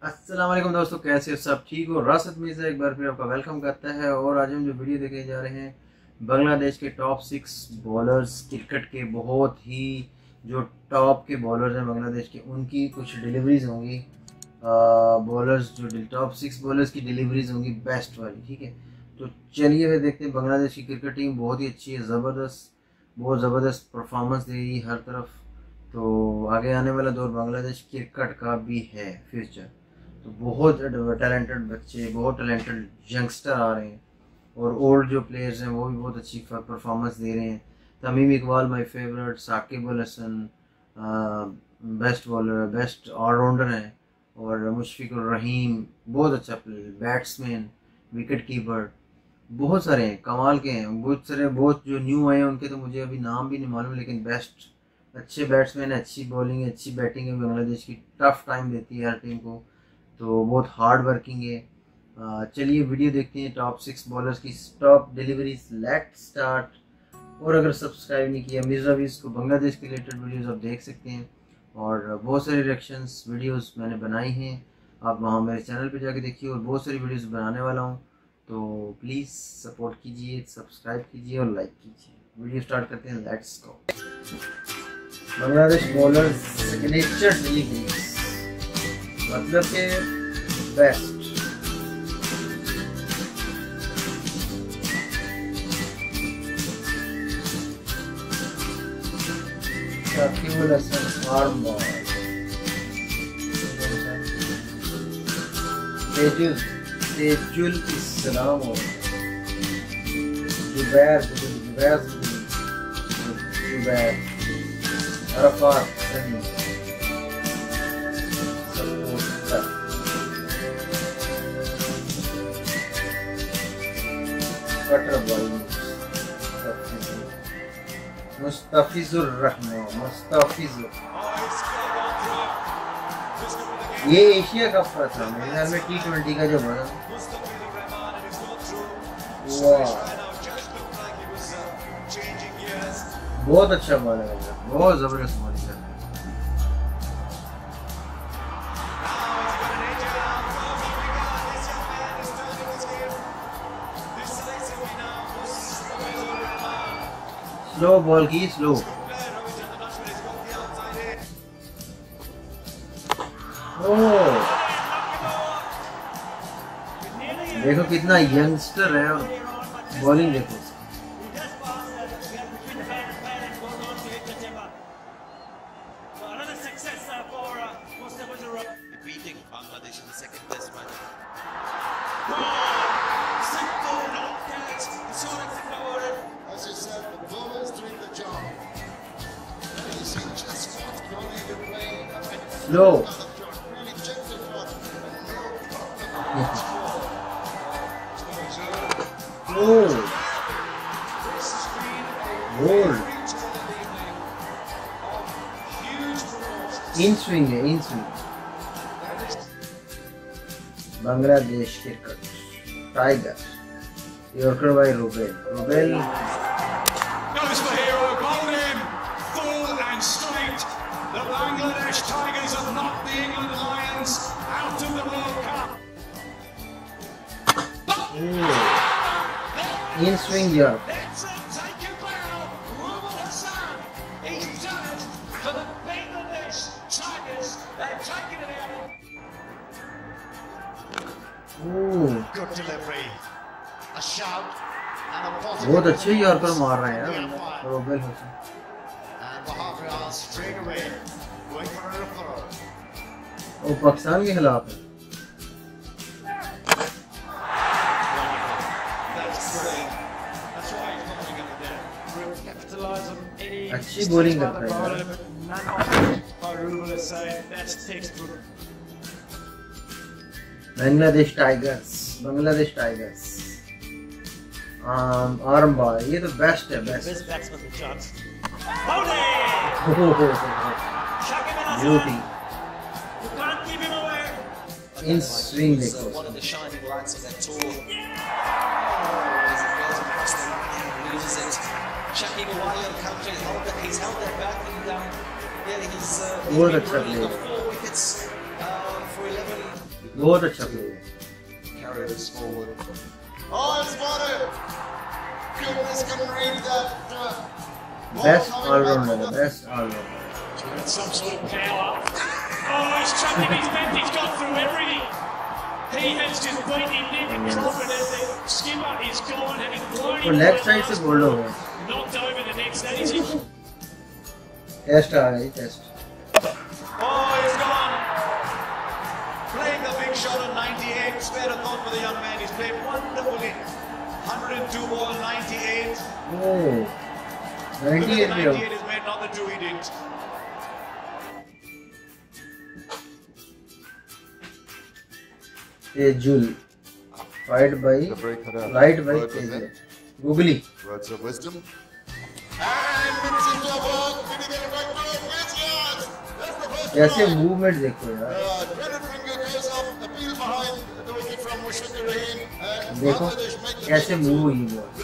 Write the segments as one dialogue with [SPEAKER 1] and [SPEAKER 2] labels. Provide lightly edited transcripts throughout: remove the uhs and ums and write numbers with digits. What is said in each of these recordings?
[SPEAKER 1] अस्सलाम वालेकुम दोस्तों, कैसे हो? सब ठीक हो? रासत मीज़ा एक बार फिर आपका वेलकम करता है। और आज हम जो वीडियो देखने जा रहे हैं, बांग्लादेश के टॉप 6 बॉलर्स क्रिकेट के, बहुत ही जो टॉप के बॉलर्स हैं बांग्लादेश के, उनकी कुछ डिलीवरीज होंगी। बॉलर्स जो टॉप 6 बॉलर्स की डिलीवरीज होंगी बेस्ट वाली, ठीक है। तो चलिए वे देखते हैं। बांग्लादेश की क्रिकेट टीम बहुत ही अच्छी है, ज़बरदस्त, बहुत ज़बरदस्त परफॉर्मेंस दे रही है हर तरफ। तो आगे आने वाला दौर बांग्लादेश क्रिकेट का भी है फ्यूचर। तो बहुत टैलेंटेड बच्चे, बहुत टैलेंटेड यंगस्टर आ रहे हैं, और ओल्ड जो प्लेयर्स हैं वो भी बहुत अच्छी परफॉर्मेंस दे रहे हैं। Tamim Iqbal my favourite, Shakib Al Hasan best bowler, best allrounder हैं, और मुशफिकुर रहीम बहुत अच्छा प्लेयर, बैट्समैन, विकेट कीपर, बहुत सारे हैं, कमाल के हैं। बहुत सारे, बहुत जो न्यू आए हैं उनके तो मुझे अभी नाम भी नहीं मालूम, लेकिन बेस्ट अच्छे बैट्समैन है, अच्छी बॉलिंग है, अच्छी बैटिंग है। बांग्लादेश की टफ टाइम देती है हर टीम को, तो बहुत हार्ड वर्किंग है। चलिए वीडियो देखते हैं टॉप 6 बॉलर्स की टॉप डिलीवरीज। Let start. और अगर सब्सक्राइब नहीं किया मिर्जा वीज को, बांग्लादेश के रिलेटेड वीडियोस आप देख सकते हैं, और बहुत सारे रिएक्शंस वीडियोस मैंने बनाई हैं, आप वहाँ मेरे चैनल पे जाके देखिए, और बहुत सारी वीडियोस बनाने वाला हूँ। तो प्लीज़ सपोर्ट कीजिए, सब्सक्राइब कीजिए और लाइक कीजिए। वीडियो स्टार्ट करते हैं, let's go. Bangladesh bowlers signature deliveries, मतलब के बेस्ट। Shakib Al Hasan arm ball, Taijul Islam, Zubair Arafat Sunny, cutter ball Mustafizur Rahman, Mustafizur. ये एशिया कप का था मेरे ख्याल में, T20 का जो बना। बहुत अच्छा बॉल है, बहुत जबरदस्त बॉलिंग है। स्लो बॉल की, स्लो। देखो कितना यंगस्टर है, और बॉलिंग देखो। स्लो इन स्विंग है, in swing. Bangladesh cricket tiger, yorker by Rubel, Rubel
[SPEAKER 2] goes for hero, bowled him, full and straight. The Bangladesh Tigers have knocked the England Lions out of the World Cup.
[SPEAKER 1] In swing यार।
[SPEAKER 2] It's a take it now, Ruben Hassan. He's done it for the Bangladesh Tigers. They've taken it out. Good delivery, a shout, and a positive.
[SPEAKER 1] बहुत अच्छे yorker मार रहे हैं यार Rubel Hasan.
[SPEAKER 2] And Bahadur straight away going for a referral.
[SPEAKER 1] वो पाकिस्तान के खिलाफ है। अच्छी बॉलिंग करता है। Bangladesh tigers, Bangladesh tigers arm ball, ये तो बेस्ट है, बेस्ट। ब्यूटी इन स्विंग देखो।
[SPEAKER 3] Shakib Awali comes in, he's held their back, and yeah, he's
[SPEAKER 1] बहुत अच्छा
[SPEAKER 3] bringing
[SPEAKER 1] player,
[SPEAKER 3] up 4 wickets for 11
[SPEAKER 1] बहुत अच्छा प्लेयर है।
[SPEAKER 3] Carry this forward. Oh, it's Manu! Goodness, couldn't read that.
[SPEAKER 1] Best allrounder है, best allrounder.
[SPEAKER 2] Some sort of power. Oh, he's chucking his back. He's got through everything. He has just beaten him neck and crop, and as the skipper is gone, having blown
[SPEAKER 1] वो
[SPEAKER 2] him
[SPEAKER 1] left side से bowled हो गया।
[SPEAKER 2] knocked over the next. That is it.
[SPEAKER 1] Taste आ गई, taste.
[SPEAKER 3] Oh, he's gone. Playing the big shot at 98. Spare a thought for the young man. He's played wonderfully. 102 ball, 98.
[SPEAKER 1] ओह, 98 भी हो।
[SPEAKER 3] 98 is made, not the two he didn't.
[SPEAKER 1] Taijul, fight by, right by Taijul. Googly.
[SPEAKER 4] Words of wisdom.
[SPEAKER 3] And minutes into a ball. Did he get it back to it? Yes, yes. That's the first
[SPEAKER 1] कैसे
[SPEAKER 3] ball.
[SPEAKER 1] Movement देखो यार।
[SPEAKER 3] Credit finger goes off. Appeal behind the wicket from Mushfiqur Rahim. And
[SPEAKER 1] देखो
[SPEAKER 3] Bangladesh make the
[SPEAKER 1] कैसे move हुई वो।
[SPEAKER 3] There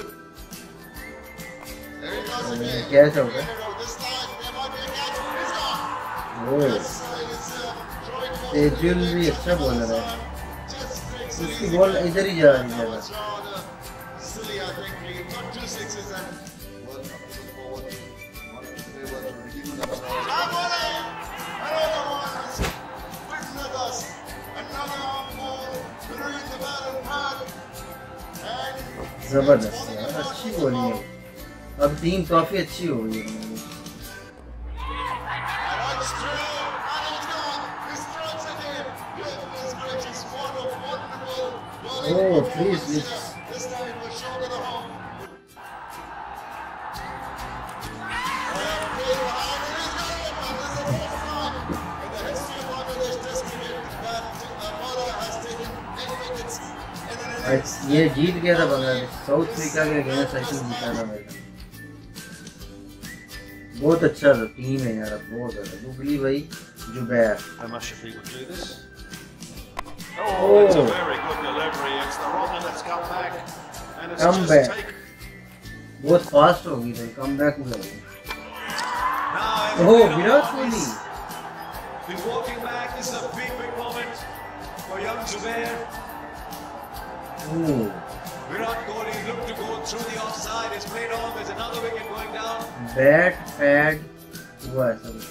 [SPEAKER 3] he goes again.
[SPEAKER 1] कैसे हो गया?
[SPEAKER 3] This time there might be a catch. He's gone.
[SPEAKER 1] Oh,
[SPEAKER 3] This side is throwing ball.
[SPEAKER 1] Taijul भी अच्छा bowler है।
[SPEAKER 3] Just breaks it
[SPEAKER 1] उसकी
[SPEAKER 3] easy.
[SPEAKER 1] बॉल इधर ही जा रही है
[SPEAKER 3] That
[SPEAKER 1] बस।
[SPEAKER 3] was rather silly, I think. He got 2 sixes and
[SPEAKER 4] Well, forward. They were redeeming themselves.
[SPEAKER 3] another one has witnessed us. Another on ball. Between the bat and pad. And
[SPEAKER 1] जबरदस्त यार, अच्छी bowling है। अब team काफी अच्छी हो गई है।
[SPEAKER 3] that's true. And he's gone. He strikes again. Goodness gracious. What a wonderful bowling.
[SPEAKER 1] Oh,
[SPEAKER 3] performance
[SPEAKER 1] please,
[SPEAKER 3] here. This time it was shoulder to home.
[SPEAKER 1] ये जीत गया था बांग्लादेश, साउथ अफ्रीका के अगेंस्ट साइकिल जीता था मैच। बहुत अच्छा टीम है यार, बहुत ज्यादा। गुगली भाई, Zubair.
[SPEAKER 5] How much if he would do this?
[SPEAKER 1] Oh.
[SPEAKER 5] Oh, it's a very good delivery. It's the Robin that's come back. And it's
[SPEAKER 1] Come
[SPEAKER 5] just
[SPEAKER 1] back.
[SPEAKER 5] taken.
[SPEAKER 1] बहुत फास्ट हो गई भाई, कम बैक हुआ है।
[SPEAKER 3] Now,
[SPEAKER 1] oh, Virat Kohli.
[SPEAKER 3] been walking back. This is a big, big moment for young Zubair.
[SPEAKER 1] Oh,
[SPEAKER 3] Virat Kohli looked to go through the offside. It's played on. There's another wicket going down.
[SPEAKER 1] Bat pad हुआ है सब।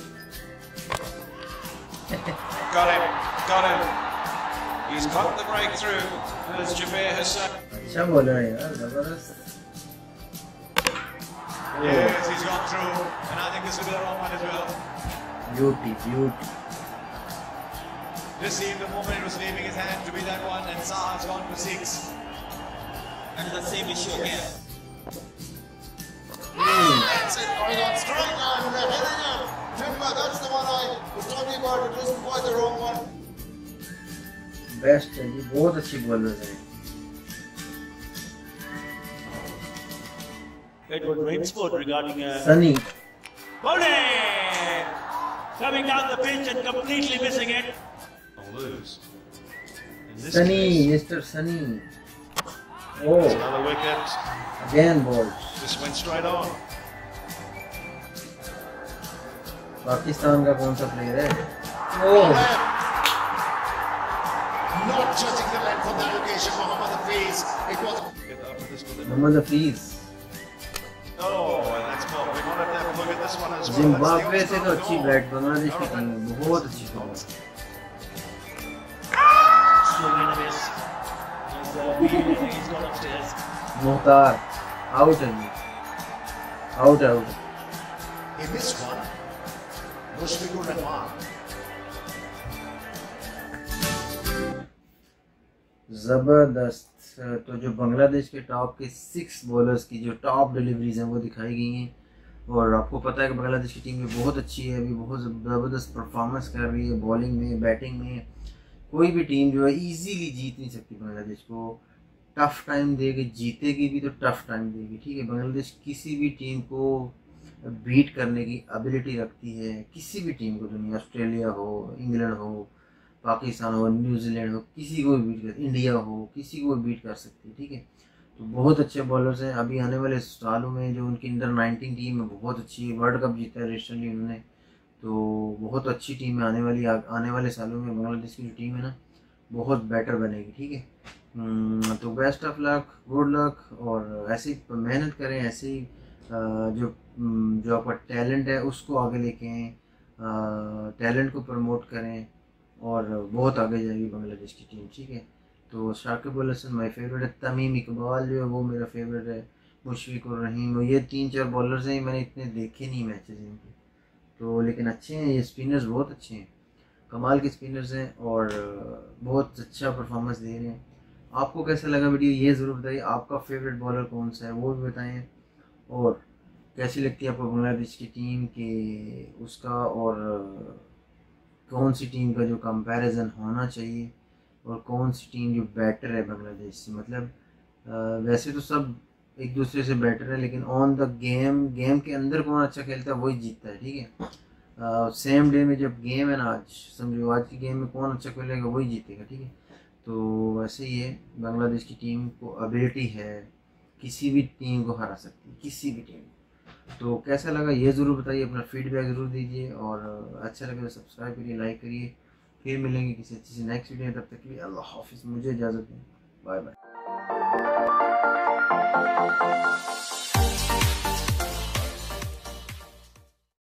[SPEAKER 5] Got him. Got him. He's got the breakthrough, as Jabeer has said.
[SPEAKER 1] अच्छा bowler है यार, जबरदस्त।
[SPEAKER 3] Yes, he's gone through. And I think this will be the wrong one as well.
[SPEAKER 1] Beauty, beauty.
[SPEAKER 3] This seemed the moment it was leaving his hand to be that one. And Saha's gone for 6. And the same issue again. That's it. Going on strike and heading up. Timber, that's the one I was talking about. It wasn't quite the wrong one.
[SPEAKER 1] Best है जी, बहुत अच्छी bowler है।
[SPEAKER 6] Edward Rainsford regarding
[SPEAKER 1] Sunny,
[SPEAKER 6] bowling coming down the pitch and completely missing it.
[SPEAKER 5] I'll lose. In this
[SPEAKER 1] Sunny,
[SPEAKER 5] case,
[SPEAKER 1] mister Sunny. Oh,
[SPEAKER 5] another wicket.
[SPEAKER 1] Again ball.
[SPEAKER 5] Just went straight on.
[SPEAKER 1] Pakistan का कौन सा player है? Oh,
[SPEAKER 3] Not judging the length of that occasion, Mohammad Hafiz. It was
[SPEAKER 5] Get up with this one.
[SPEAKER 1] Mohammad Hafeez.
[SPEAKER 5] Oh, and that's caught. We wanted to have a look at this one as well.
[SPEAKER 1] Zimbabwe
[SPEAKER 5] That's the
[SPEAKER 1] से तो
[SPEAKER 5] opposite
[SPEAKER 1] अच्छी
[SPEAKER 5] goal.
[SPEAKER 1] Bat Bangladesh की team है, बहुत अच्छी team है।
[SPEAKER 6] Swing and a miss. And he's gone upstairs.
[SPEAKER 1] Mukhtar out है जी, out out.
[SPEAKER 3] he missed one. Mushfiqur Rahman.
[SPEAKER 1] जबरदस्त। तो जो बांग्लादेश के टॉप के 6 बॉलर्स की जो टॉप डिलीवरीज हैं वो दिखाई गई हैं। और आपको पता है कि बांग्लादेश की टीम भी बहुत अच्छी है, अभी बहुत ज़बरदस्त परफॉर्मेंस कर रही है बॉलिंग में, बैटिंग में। कोई भी टीम जो है इजीली जीत नहीं सकती बांग्लादेश को। टफ टाइम देगी, जीतेगी भी तो टफ टाइम देगी, ठीक है। बांग्लादेश किसी भी टीम को बीट करने की एबिलिटी रखती है, किसी भी टीम को दुनिया, ऑस्ट्रेलिया हो, इंग्लैंड हो, पाकिस्तान हो, न्यूजीलैंड हो, किसी को भी बीट कर, इंडिया हो, किसी को भी बीट कर सकती है, ठीक है। तो बहुत अच्छे बॉलर्स हैं। अभी आने वाले सालों में जो उनकी अंडर 19 टीम है बहुत अच्छी है, वर्ल्ड कप जीता है रिसेंटली उन्होंने, तो बहुत अच्छी टीम है आने वाले सालों में। बांग्लादेश की जो टीम है ना बहुत बेटर बनेगी, ठीक है। तो best of luck, good luck, और ऐसी मेहनत करें, ऐसी जो आपका टैलेंट है उसको आगे लेके आएँ, टैलेंट को प्रमोट करें और बहुत आगे जाएगी बांग्लादेश की टीम, ठीक है। तो शाकिब अल हसन माई फेवरेट है, तमीम इकबाल जो है वो मेरा फेवरेट है, मुशफिक और रहीम, ये 3-4 बॉलर्स हैं, मैंने इतने देखे नहीं मैचेस इनके, तो लेकिन अच्छे हैं ये स्पिनर्स, बहुत अच्छे हैं, कमाल के स्पिनर्स हैं और बहुत अच्छा परफॉर्मेंस दे रहे हैं। आपको कैसा लगा वीडियो ये ज़रूर बताइए, आपका फेवरेट बॉलर कौन सा है वो भी बताएं, और कैसी लगती है आपको बांग्लादेश की टीम के उसका, और कौन सी टीम का जो कंपैरिजन होना चाहिए और कौन सी टीम जो बेटर है बांग्लादेश से। मतलब वैसे तो सब एक दूसरे से बेटर है, लेकिन ऑन द गेम के अंदर कौन अच्छा खेलता है वही जीतता है, ठीक है। सेम डे में जब गेम है ना, आज समझो आज की गेम में कौन अच्छा खेलेगा वही जीतेगा, ठीक है। तो वैसे ही है, बांग्लादेश की टीम को एबिलिटी है, किसी भी टीम को हरा सकती है, किसी भी टीम। तो कैसा लगा ये ज़रूर बताइए, अपना फीडबैक ज़रूर दीजिए, और अच्छा लगे तो सब्सक्राइब करिए, लाइक करिए। फिर मिलेंगे किसी अच्छी सी नेक्स्ट वीडियो में, तब तक के लिए अल्लाह हाफिज़, मुझे इजाज़त दें, बाय बाय।